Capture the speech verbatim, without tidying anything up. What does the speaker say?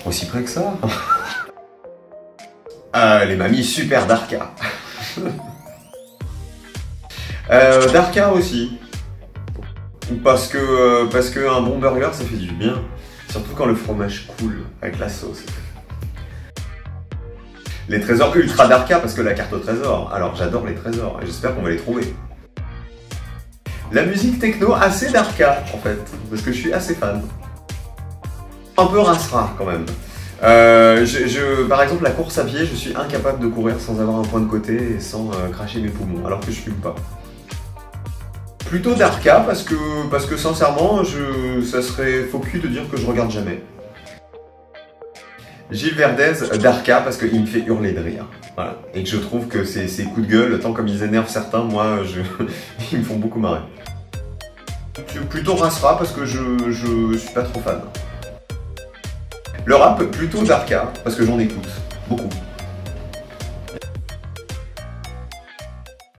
Aussi près que ça. euh, Les mamies super Darka. euh, Darka aussi. Parce que, euh, parce que un bon burger ça fait du bien. Surtout quand le fromage coule avec la sauce. Les trésors ultra Darka parce que la carte au trésor. Alors j'adore les trésors et j'espère qu'on va les trouver. La musique techno assez Darka en fait. Parce que je suis assez fan. Un peu rasera quand même. Euh, je, je, par exemple, la course à pied, je suis incapable de courir sans avoir un point de côté et sans euh, cracher mes poumons, alors que je fume pas. Plutôt Darka parce que, parce que sincèrement, je, ça serait faux cul de dire que je regarde jamais. Gilles Verdez, Darka parce qu'il me fait hurler de rire. Voilà. Et que je trouve que ces, ces coups de gueule, tant comme ils énervent certains, moi, je, ils me font beaucoup marrer. Plutôt rasera parce que je, je suis pas trop fan. Le rap, plutôt Darka, parce que j'en écoute beaucoup.